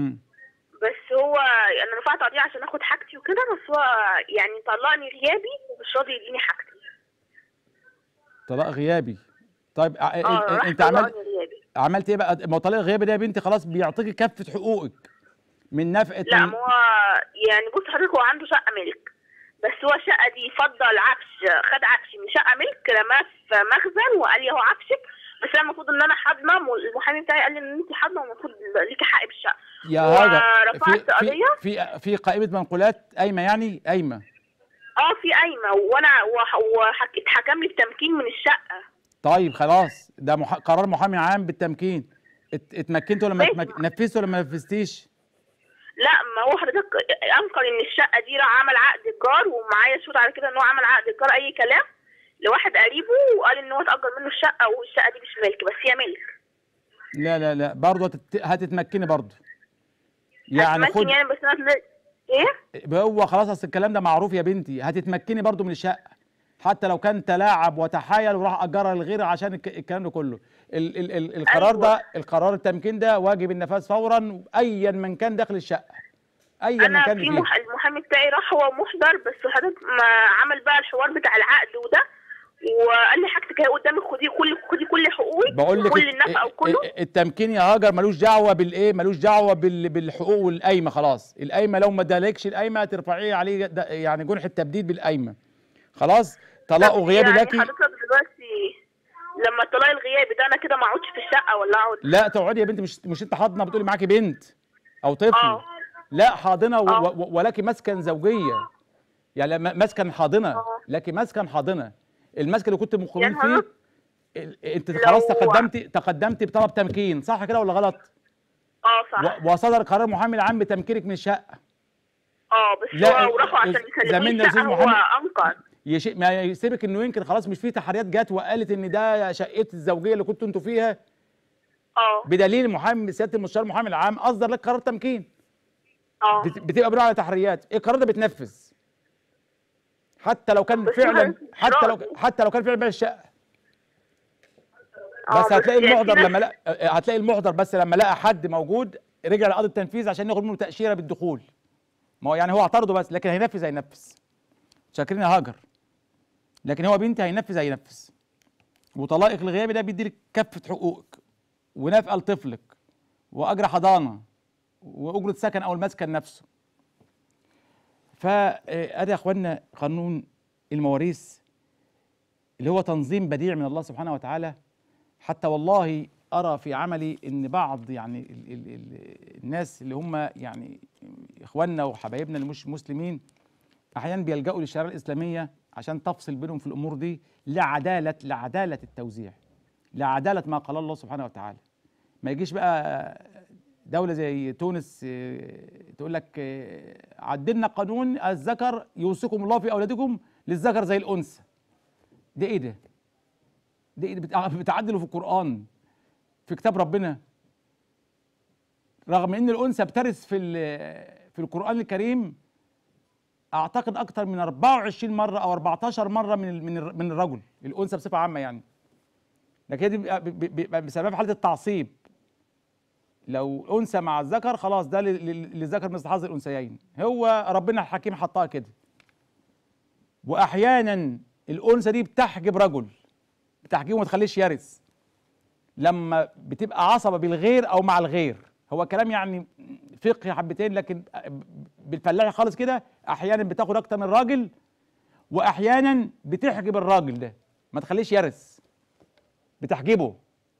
بس هو انا رفعت قضيه عشان اخد حاجتي وكده، بس هو يعني طلقني غيابي ومش راضي يديني حاجتي. طلاق غيابي. طيب انت عملت ايه بقى؟ ما هو طلاق غيابي ده يا بنتي خلاص بيعطيكي كافه حقوقك من نفقه. لا، ما هو يعني بص حضرتك، هو عنده شقه ملك، بس هو الشقه دي فضل عفش، خد عفش من شقه ملك رماه في مخزن وقال لي اهو عفشك، بس انا المفروض ان انا حاضنه، المحامي بتاعي قال لي ان انت حاضنه والمفروض ليكي حق بالشقه. يا هاجر، رفعت قضيه في قائمه منقولات قايمه، يعني قايمه. في قايمه، وانا اتحكم لي بتمكين من الشقه. طيب خلاص، ده قرار محامي عام بالتمكين. اتمكنت ولا ما نفذت ولا ما نفذتيش؟ لا، ما هو حضرتك انكر ان الشقه دي راح عمل عقد ايجار، ومعايا شهود على كده ان هو عمل عقد ايجار اي كلام لواحد قريبه، وقال ان هو اتاجر منه الشقه، والشقه دي مش ملك بس هي ملك. لا برضه هتتمكني برضه. يعني خد يعني، بس انا ايه؟ هو خلاص، اصل الكلام ده معروف يا بنتي، هتتمكني برضه من الشقه حتى لو كان تلاعب وتحايل وراح اجرها للغير عشان الكلام ده كله. القرار أيوة. ده، القرار التمكين ده واجب النفاذ فورا، ايا من كان داخل الشقه، ايا من كان فيه. المحامي بتاعي راح هو محضر، بس حضرتك ما عمل بقى الحوار بتاع العقد وده، وقال لي حاجتك اهي قدامك، خدي كل حقوقك، بقول لك كل النفقه وكله. التمكين يا هاجر ملوش دعوه بالايه، ملوش دعوه بالحقوق والقايمه. خلاص القايمه لو ما ادالكش القايمه ترفعيه عليه يعني جنح التبديد بالقايمه. خلاص طلاق غيابي يعني لك. حضرتك دلوقتي لما الطلاق الغيابي ده انا كده ما اقعدش في الشقه ولا اقعد؟ لا تقعدي يا بنتي، مش انت حاضنه بتقولي معاكي بنت او طفل؟ لا حاضنه ولك مسكن زوجيه، يعني مسكن حاضنه، لك مسكن حاضنه. المسكن اللي كنت مقيمين فيه انت خلاص تقدمتي بطلب تمكين، صح كده ولا غلط؟ صح. وصدر قرار محامي العام بتمكينك من الشقه. بس هو وراحوا عشان يسلموني الشقه، هو انكر. ما يسيبك انه ينكر، خلاص مش في تحريات جت وقالت ان ده شقه الزوجيه اللي كنتوا انتوا فيها. بدليل محامي سياده المستشار المحامي العام اصدر لك قرار تمكين. بتبقى بناء على تحريات، القرار ده بيتنفذ حتى لو كان فعلا، حتى لو كان فعلا بيع الشقه. بس هتلاقي المحضر لما هتلاقي المحضر بس لما لقى حد موجود رجع لقاضي التنفيذ عشان ياخد منه تاشيره بالدخول. ما هو يعني هو اعترضه بس، لكن هينفذ. شاكرين يا هاجر، لكن هو بنتي هينفذ. وطلاقك الغيابي ده بيديلك كافه حقوقك ونفقه لطفلك واجر حضانه واجره سكن او المسكن نفسه. فادي يا اخوانا قانون المواريث اللي هو تنظيم بديع من الله سبحانه وتعالى. حتى والله ارى في عملي ان بعض يعني الناس اللي هم يعني اخواننا وحبايبنا اللي مش مسلمين احيانا بيلجأوا للشريعه الاسلاميه عشان تفصل بينهم في الامور دي لعداله التوزيع، لعداله ما قال الله سبحانه وتعالى. ما يجيش بقى دوله زي تونس تقول لك عدلنا قانون الذكر يوصيكم الله في اولادكم للذكر زي الانثى. ده ايه ده؟ بتعدلوا في القران؟ في كتاب ربنا، رغم ان الانثى بترث في القران الكريم اعتقد اكتر من 24 مره او 14 مره من الرجل، الانثى بصفه عامه يعني. لكن دي بيبقى بسبب حاله التعصيب، لو انثى مع الذكر خلاص ده للذكر مثل حظ الانثيين، هو ربنا الحكيم حطها كده. واحيانا الانثى دي بتحجب رجل، بتحجبه وما تخليش يرث لما بتبقى عصبه بالغير او مع الغير. هو كلام يعني فقهي حبتين، لكن بالفلاحي خالص كده، احيانا بتاخد اكتر من الراجل واحيانا بتحجب الراجل ده ما تخليش يرث، بتحجبه.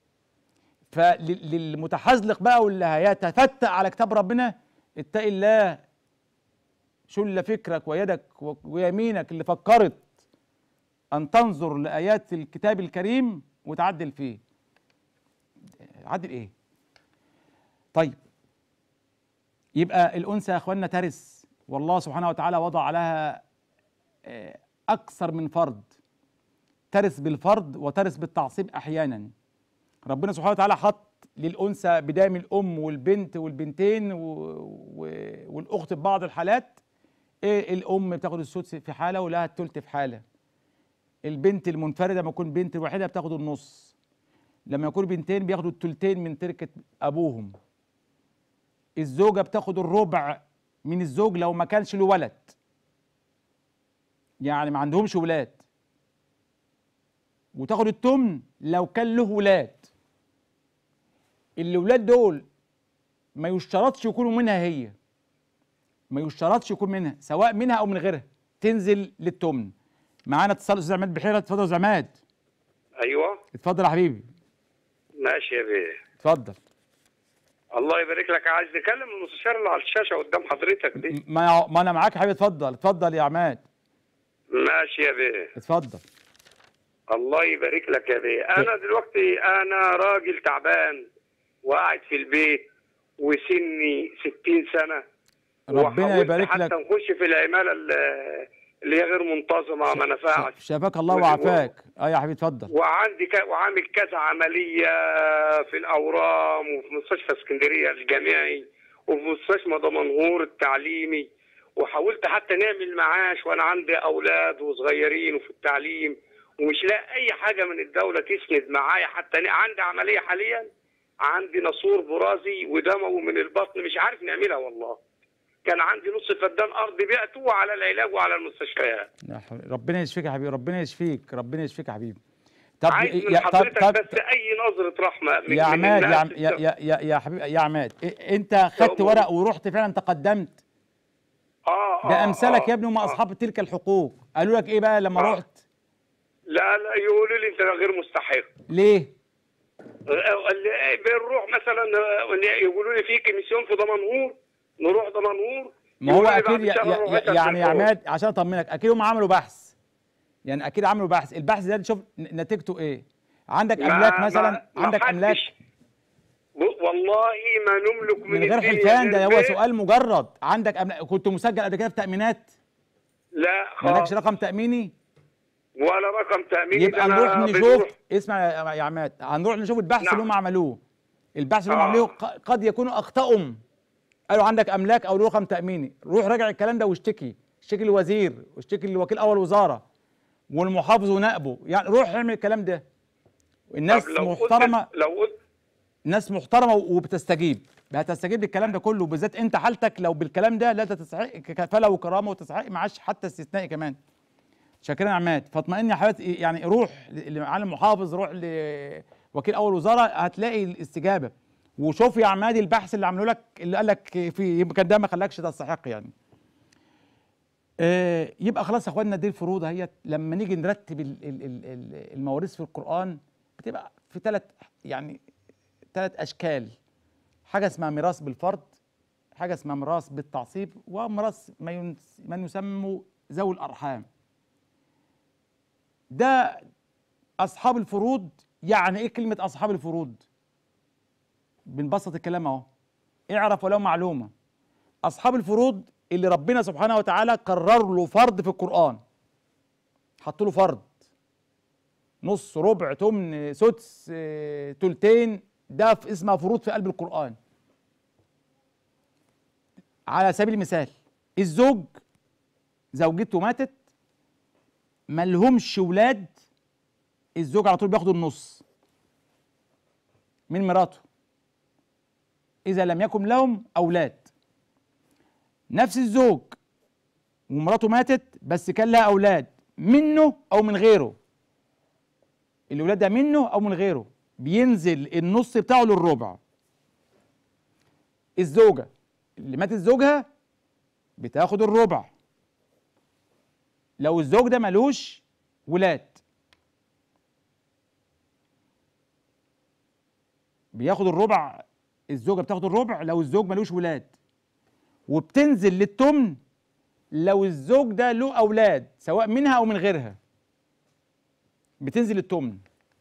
فللمتحزلق بقى واللي هيتفتق على كتاب ربنا، اتق الله، شل فكرك ويدك ويمينك اللي فكرت ان تنظر لايات الكتاب الكريم وتعدل فيه. عدل ايه؟ طيب، يبقى الانثى يا اخواننا ترث، والله سبحانه وتعالى وضع لها اكثر من فرض، ترث بالفرض وترث بالتعصيب احيانا. ربنا سبحانه وتعالى حط للانثى بدايه من الام والبنت والبنتين والاخت في بعض الحالات. الام بتاخد السدس في حاله ولها الثلث في حاله. البنت المنفرده لما تكون بنت الوحيده بتاخد النص. لما يكون بنتين بياخدوا الثلثين من تركه ابوهم. الزوجه بتاخد الربع من الزوج لو ما كانش له ولد، يعني ما عندهمش ولاد، وتاخد الثمن لو كان له ولاد. الولاد دول ما يشترطش يكونوا منها هي، ما يشترطش يكون منها، سواء منها او من غيرها تنزل للثمن. معانا اتصال استاذ عماد بحيره. اتفضل يا استاذ عماد. ايوه اتفضل يا حبيبي. ماشي يا بيه. اتفضل. الله يبارك لك. عايز نكلم المستشار اللي على الشاشه قدام حضرتك دي. ما انا معاك يا حبيبي. اتفضل اتفضل يا عماد. ماشي يا بيه. اتفضل. الله يبارك لك يا بيه. انا دلوقتي انا راجل تعبان وقاعد في البيت وسني 60 سنه. ربنا يبارك لك. حتى نخش في العماله اللي هي غير منتظمه ما نفعش. شافاك الله وعافاك. يا حبيبي اتفضل. وعامل كذا عمليه في الاورام وفي مستشفى اسكندريه الجامعي وفي مستشفى دمنهور التعليمي، وحاولت حتى نعمل معاش وانا عندي اولاد وصغيرين وفي التعليم، ومش لاقي اي حاجه من الدوله تسند معايا. حتى عندي عمليه حاليا، عندي ناسور برازي ودموي من البطن مش عارف نعملها والله. كان عندي نص فدان ارض بعته على العلاج وعلى المستشفيات. ربنا يشفيك يا حبيبي. ربنا يشفيك. ربنا يشفيك يا حبيبي. طب عايز من حضرتك بس اي نظره رحمه من يا عماد. يا حبيبي يا عماد، انت خدت ورق ورحت فعلا تقدمت؟ ده امثالك يا ابني هم اصحاب تلك الحقوق. قالوا لك ايه بقى لما رحت؟ لا يقولوا لي انت غير مستحق. ليه؟ بنروح مثلا يقولوا لي في كميسيون في دمنهور، نروح دمنهور. ما هو اكيد يعني يا عماد عشان اطمنك، اكيد هم عملوا بحث، يعني اكيد عملوا بحث. البحث ده نشوف نتيجته ايه. عندك املاك مثلا؟ عندك املاك؟ والله ما نملك من غير حلفان، ده هو سؤال مجرد. عندك املاك؟ كنت مسجل قبل كده في تامينات؟ لا مالكش رقم تاميني ولا رقم تاميني. يبقى نروح نشوف. اسمع يا عماد، هنروح نشوف البحث اللي هم عملوه. البحث اللي هم عملوه قد يكونوا اخطاهم. قالوا عندك املاك او رقم تاميني، روح راجع الكلام ده واشتكي للوزير واشتكي لوكيل اول وزاره والمحافظ ونائبه. يعني روح اعمل الكلام ده. الناس محترمه، ناس محترمه وبتستجيب، هتستجيب للكلام ده كله، بالذات انت حالتك لو بالكلام ده لا تستحق كفاله وكرامه وتستحق معاش حتى استثنائي كمان. شاكرين يا عماد. فاطمئن يا حبيبتي، يعني روح لمعالي المحافظ، روح لوكيل اول وزاره، هتلاقي الاستجابه. وشوف يا عماد البحث اللي عملوا لك، اللي قال لك في يمكن ده ما خلاكش تستحق يعني. يبقى خلاص يا اخوانا، دي الفروض اهيت. لما نيجي نرتب المواريث في القرآن بتبقى في ثلاث اشكال. حاجه اسمها ميراث بالفرض، حاجه اسمها ميراث بالتعصيب، وميراث من يسمى ذوي الارحام. ده اصحاب الفروض. يعني ايه كلمه اصحاب الفروض؟ بنبسط الكلام اهو، اعرف ولو معلومه. اصحاب الفروض اللي ربنا سبحانه وتعالى قرر له فرض في القرآن، حط له فرض، نص، ربع، تمن، سدس، تلتين، ده اسمها فروض في قلب القرآن. على سبيل المثال الزوج زوجته ماتت ملهمش ولاد، الزوج على طول بياخد النص من مراته إذا لم يكن لهم أولاد. نفس الزوج ومراته ماتت بس كان لها أولاد منه أو من غيره، الأولاد ده منه أو من غيره، بينزل النص بتاعه للربع. الزوجة اللي ماتت زوجها بتاخد الربع لو الزوج ده ملوش ولاد، بياخد الربع، الزوجة بتاخد الربع لو الزوج ملوش ولاد، وبتنزل للتمن لو الزوج ده له أولاد سواء منها أو من غيرها، بتنزل التمن.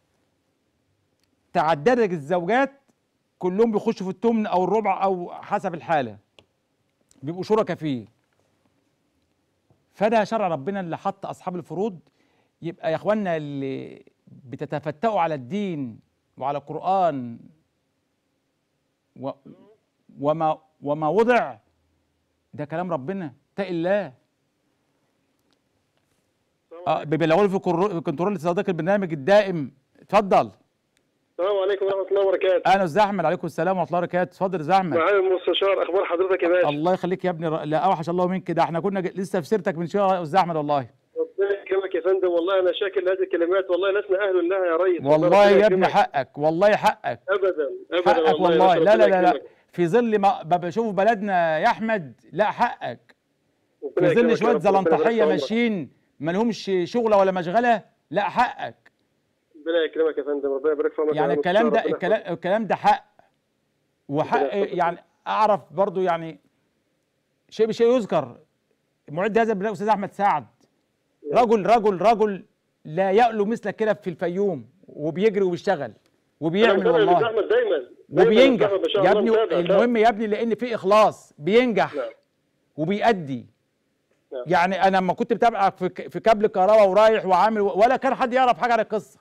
تعددت الزوجات كلهم بيخشوا في التمن أو الربع أو حسب الحالة، بيبقوا شركاء فيه. فده شرع ربنا اللي حط أصحاب الفروض. يبقى يا إخوانا اللي بتتفتقوا على الدين وعلى القرآن وما وضع ده كلام ربنا، اتق الله. بيبلغوا في كنترول صديق البرنامج الدائم. اتفضل. السلام عليكم ورحمه الله وبركاته. اهلا استاذ احمد. عليكم السلام ورحمه الله وبركاته. اتفضل يا استاذ احمد. معالي المستشار، اخبار حضرتك يا باشا؟ الله يخليك يا ابني، لا اوحش الله منك، ده احنا كنا لسه في سيرتك من شويه يا استاذ احمد. والله ربنا يكرمك يا فندم، والله انا شاكر لهذه الكلمات، والله لسنا اهل لها يا ريس. والله يا ابني حقك، والله حقك ابدا حقك والله. لا لا لا لا، في ظل ما بشوف بلدنا يا احمد، لا حقك، في ظل شويه زلنطحيه ماشيين ما لهمش شغله ولا مشغله، لا حقك. ربنا يكرمك يا فندم، ربنا يبارك في عمرك. يعني الكلام ده حق وحق. يعني اعرف برضو يعني شيء بشيء يذكر، معد هذا البرنامج استاذ احمد سعد، رجل لا يألو مثلك كده في الفيوم، وبيجري وبيشتغل وبيعمل والله دايما وبينجح يا ابني. المهم يا ابني لان في اخلاص بينجح وبيأدي. يعني انا لما كنت بتابعك في كابل كهرباء ورايح وعامل، ولا كان حد يعرف حاجه عن القصه،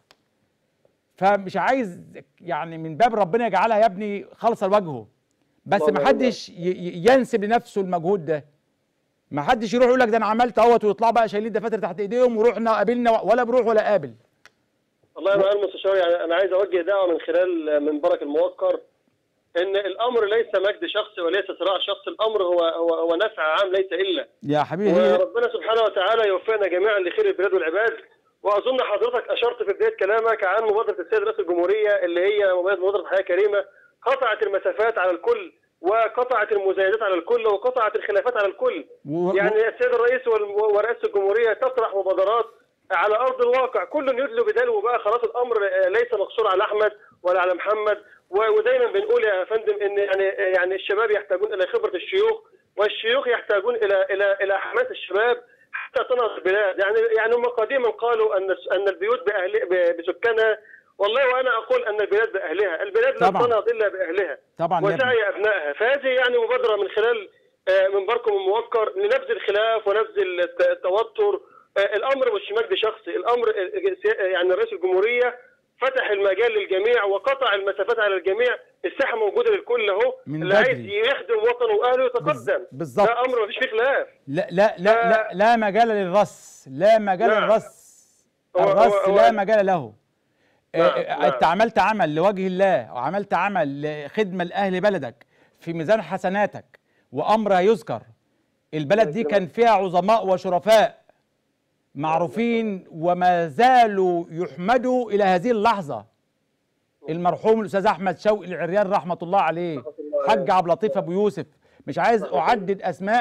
فمش عايز يعني من باب ربنا يجعلها يا ابني خالصه لوجهه، بس ما حدش ينسب لنفسه المجهود ده. ما حدش يروح يقول لك ده انا عملت اهوت ويطلعوا بقى شايلين دفاتر تحت ايديهم ورحنا قابلنا، ولا بروح ولا قابل. الله يا معالي المستشار، يعني انا عايز اوجه دعوه من خلال منبرك الموقر ان الامر ليس مجد شخصي وليس صراع شخصي، الامر هو نفع عام ليس الا يا حبيبي. وربنا سبحانه وتعالى يوفقنا جميعا لخير البلاد والعباد. واظن حضرتك اشرت في بدايه كلامك عن مبادره السيد رئيس الجمهوريه اللي هي مبادره حياه كريمه، قطعت المسافات على الكل وقطعت المزايدات على الكل وقطعت الخلافات على الكل. يعني السيد الرئيس ورئاسه الجمهوريه تطرح مبادرات على ارض الواقع، كل يدلو بدلو بقى، خلاص الامر ليس مقصور على احمد ولا على محمد. ودايما بنقول يا فندم ان يعني الشباب يحتاجون الى خبره الشيوخ، والشيوخ يحتاجون الى حماس الشباب حتى تنهض البلاد. يعني هم قديما قالوا ان البيوت بسكانها، والله وانا اقول ان البلاد باهلها، البلاد لا تنهض الا باهلها طبعا وسعي ابنائها. فهذه يعني مبادره من خلال منبركم الموقر لنبذ الخلاف ونبذ التوتر. الامر مش مجد شخصي، الامر يعني رئيس الجمهوريه فتح المجال للجميع وقطع المسافات على الجميع، الساحه موجوده للكل اهو، اللي عايز يخدم وطنه واهله يتقدم. بالظبط، ده امر مفيش فيه خلاف. لا مجال للرص، لا مجال للرص، الرص لا مجال له. انت عملت عمل لوجه الله وعملت عمل لخدمه لاهل بلدك في ميزان حسناتك وامر يذكر. البلد دي كان فيها عظماء وشرفاء معروفين وما زالوا يحمدوا الى هذه اللحظه. المرحوم الاستاذ احمد شوقي العريان رحمه الله عليه، حاج عبد اللطيف ابو يوسف. مش عايز اعدد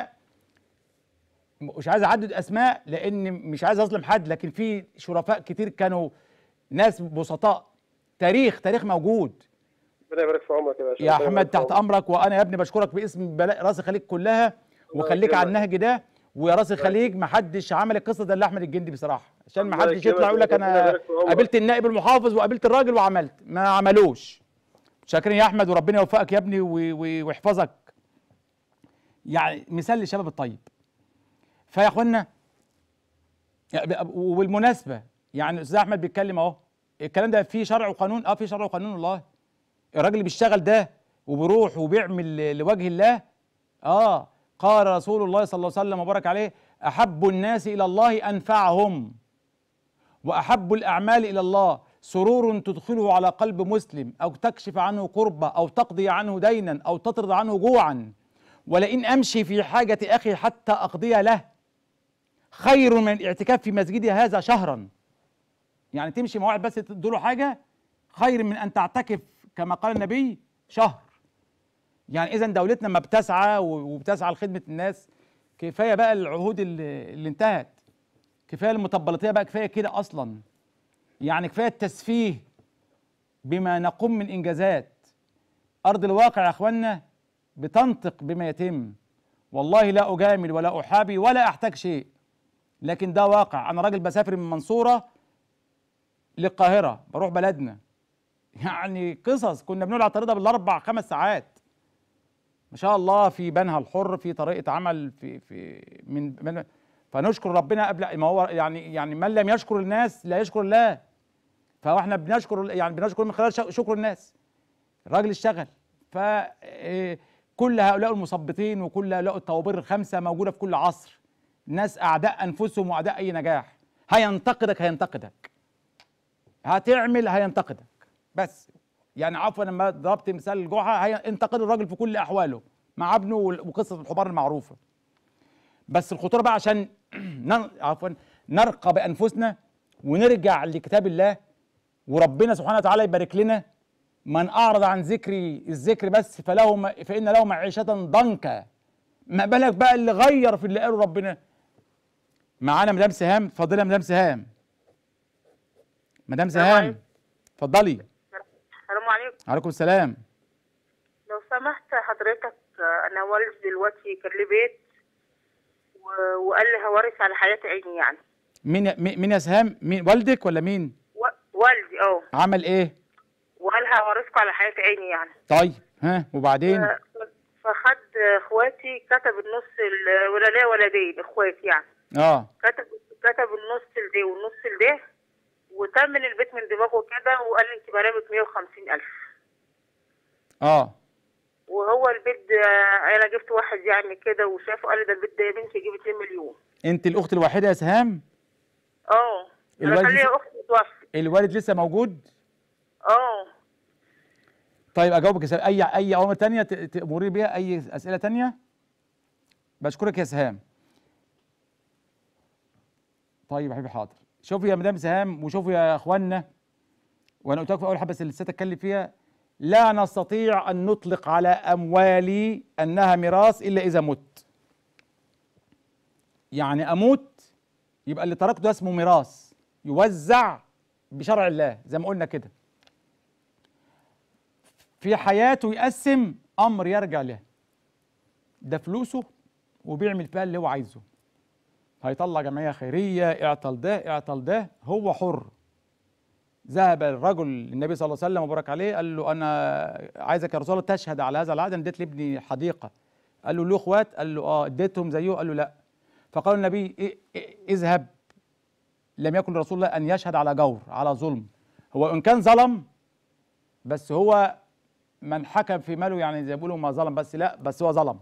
اسماء لان مش عايز اظلم حد، لكن في شرفاء كتير كانوا ناس بسطاء. تاريخ موجود. ربنا يبارك في عمرك يا باشا. يا احمد تحت امرك، وانا يا ابني بشكرك باسم راس الخليج كلها، وخليك على النهج ده. ويا راس الخليج ما حدش عمل القصه ده الا احمد الجندي بصراحه، عشان ما حدش يطلع يقول لك انا قابلت النائب المحافظ وقابلت الراجل وعملت، ما عملوش. شاكرين يا احمد، وربنا يوفقك يا ابني ويحفظك. يعني مثال للشباب الطيب. فيا اخوانا، وبالمناسبه يعني الاستاذ احمد بيتكلم اهو، الكلام ده فيه شرع وقانون. في شرع وقانون والله. الراجل اللي بيشتغل ده وبيروح وبيعمل لوجه الله، قال رسول الله صلى الله عليه وسلم وبارك عليه: احب الناس الى الله انفعهم، واحب الاعمال الى الله سرور تدخله على قلب مسلم، او تكشف عنه كربة، او تقضي عنه دينا، او تطرد عنه جوعا، ولئن امشي في حاجة اخي حتى اقضي له خير من الاعتكاف في مسجدي هذا شهرا. يعني تمشي مع واحد بس تديله حاجة خير من ان تعتكف كما قال النبي شهر. يعني اذا دولتنا ما بتسعى وبتسعى لخدمة الناس، كفاية بقى العهود اللي انتهت، كفاية المطبلاتية بقى، كفاية كده اصلا. يعني كفاية التسفيه بما نقوم من انجازات. ارض الواقع يا اخوانا بتنطق بما يتم. والله لا اجامل ولا احابي ولا احتاج شيء، لكن ده واقع. انا راجل بسافر من المنصورة للقاهرة، بروح بلدنا، يعني قصص كنا بنقول على الطريق ده بالاربع 5 ساعات ما شاء الله، في بنها الحر، في طريقة عمل، من فنشكر ربنا قبل ما هو يعني من لم يشكر الناس لا يشكر الله. فاحنا بنشكر من خلال شكر الناس. الراجل اشتغل. فكل هؤلاء المثبطين وكل هؤلاء الطوابير ال5 موجودة في كل عصر، ناس اعداء انفسهم واعداء اي نجاح. هينتقدك هتعمل هينتقدك. بس يعني عفوا لما ضربت مثال الجحا، هينتقد الراجل في كل احواله مع ابنه وقصة الحمار المعروفة. بس الخطورة بقى عشان نرقى بأنفسنا ونرجع لكتاب الله، وربنا سبحانه وتعالى يبارك لنا: من أعرض عن ذكري، الذكر بس فإن له معيشة ضنكا. ما بالك بقى اللي غير في اللي قاله ربنا. معانا مدام سهام. اتفضلي يا مدام سهام. مدام سهام اتفضلي. السلام عليكم. وعليكم السلام. لو سمحت حضرتك، انا والدي دلوقتي كان لي بيت وقال لي هورث على حياة عيني. يعني مين يا سهام؟ مين والدك ولا مين؟ والدي. عمل ايه؟ وقال هورثكم على حياة عيني يعني. طيب وبعدين؟ فخد اخواتي، كتب النص ولا ليه ولدين اخواتي يعني. كتب النص لده والنص لده، وتمن البيت من دماغه كده، وقال لي انت برامج 150,000. وهو البيت انا جبت واحد يعني كده وشافه، قال لي ده البيت ده يا بنتي يجيب 2 مليون. انت الاخت الوحيده يا سهام؟ انا كان ليا اخت متوفى. الوالد لسه موجود؟ طيب اجاوبك يا سهام. اي اوامر ثانيه تامري بيها؟ اي اسئله ثانيه؟ بشكرك يا سهام. طيب يا حبيبي حاضر. شوفوا يا مدام سهام، وشوفوا يا اخوانا، وانا قلت لكم في اول حاجه بس اللي لسه اتكلم فيها: لا نستطيع ان نطلق على اموالي انها ميراث الا اذا مت. يعني اموت يبقى اللي تركته ده اسمه ميراث يوزع بشرع الله زي ما قلنا كده. في حياته يقسم، امر يرجع له، ده فلوسه وبيعمل فيها اللي هو عايزه. هيطلع جمعيه خيريه، اعطل ده، هو حر. ذهب الرجل للنبي صلى الله عليه وسلم وبارك عليه، قال له: انا عايزك يا رسول الله تشهد على هذا العقد، انا اديت لابني حديقه. قال له: اخوات؟ قال له: اديتهم زيه؟ قال له: لا. فقال النبي: اذهب. لم يكن لرسول الله ان يشهد على جور، على ظلم. هو ان كان ظلم، بس هو من حكم في ماله، يعني زي ما بيقولوا ما ظلم، بس لا، بس هو ظلم.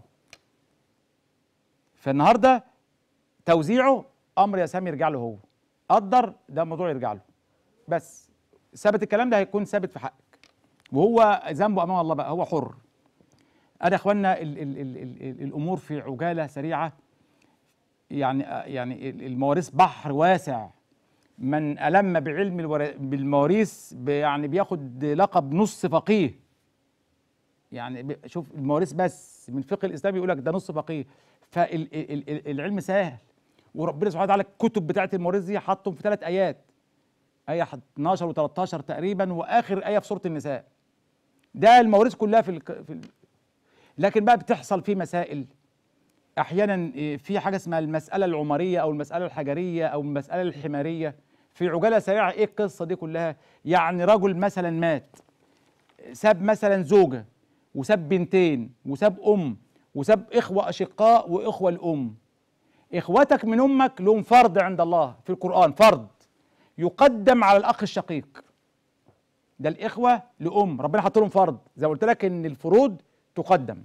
فالنهارده توزيعه امر يا سامي يرجع له هو. قدر ده موضوع يرجع له. بس ثابت الكلام ده هيكون ثابت في حقك، وهو ذنبه امام الله بقى، هو حر. انا يا اخوانا الامور في عجاله سريعه. يعني المواريث بحر واسع. من ألم بعلم بالمواريث يعني بياخد لقب نص فقيه. يعني شوف المواريث بس من فقه الاسلام يقول لك ده نص فقيه. فالعلم سهل، وربنا سبحانه وتعالى الكتب بتاعت المواريث دي حطهم في 3 آيات، آية 12 و13 تقريبا، واخر آية في سورة النساء. ده المواريث كلها لكن بقى بتحصل فيه مسائل. احيانا في حاجه اسمها المساله العمريه او المساله الحجريه او المساله الحماريه. في عجاله سريعه ايه القصه دي كلها؟ يعني رجل مثلا مات، ساب مثلا زوجه وساب بنتين وساب وساب اخوه اشقاء واخوه الام. اخوتك من امك لهم فرض عند الله في القران، فرض يقدم على الاخ الشقيق. ده الاخوه لام ربنا حط لهم فرض، زي ما قلت لك ان الفروض تقدم.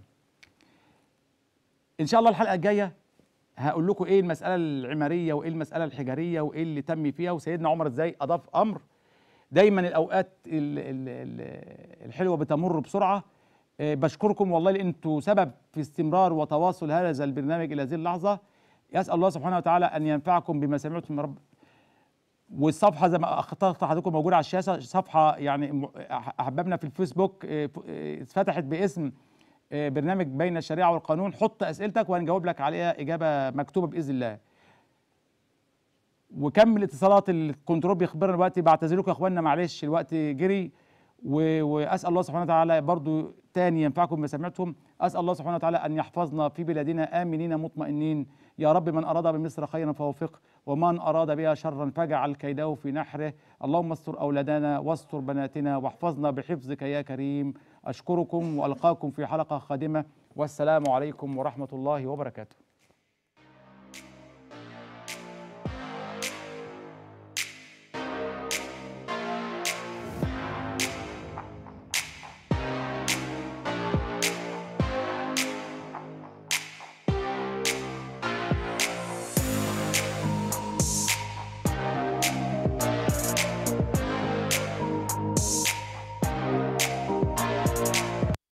ان شاء الله الحلقه الجايه هقول لكم ايه المساله العماريه وايه المساله الحجريه وايه اللي تم فيها، وسيدنا عمر ازاي اضاف امر. دايما الاوقات الحلوه بتمر بسرعه. بشكركم والله لان انتوا سبب في استمرار وتواصل هذا البرنامج الى هذه اللحظه. يسال الله سبحانه وتعالى ان ينفعكم بما سمعتم يا رب. والصفحه زي ما اخطرت حضراتكم موجوده على الشاشه، صفحه يعني احبابنا في الفيسبوك اتفتحت باسم برنامج بين الشريعه والقانون. حط اسئلتك وهنجاوب لك عليها اجابه مكتوبه باذن الله. وكم الاتصالات الكنترول بيخبرنا دلوقتي. بعتذر لكم يا اخواننا معلش الوقت جري، واسال الله سبحانه وتعالى برضو تاني ينفعكم بما سمعتم. اسال الله سبحانه وتعالى ان يحفظنا في بلادنا امنين مطمئنين يا رب. من اراد بمصر خيرا فوفقه، ومن اراد بها شرا فاجعل كيده في نحره. اللهم استر اولادنا واستر بناتنا واحفظنا بحفظك يا كريم. اشكركم والقاكم في حلقه قادمه، والسلام عليكم ورحمه الله وبركاته.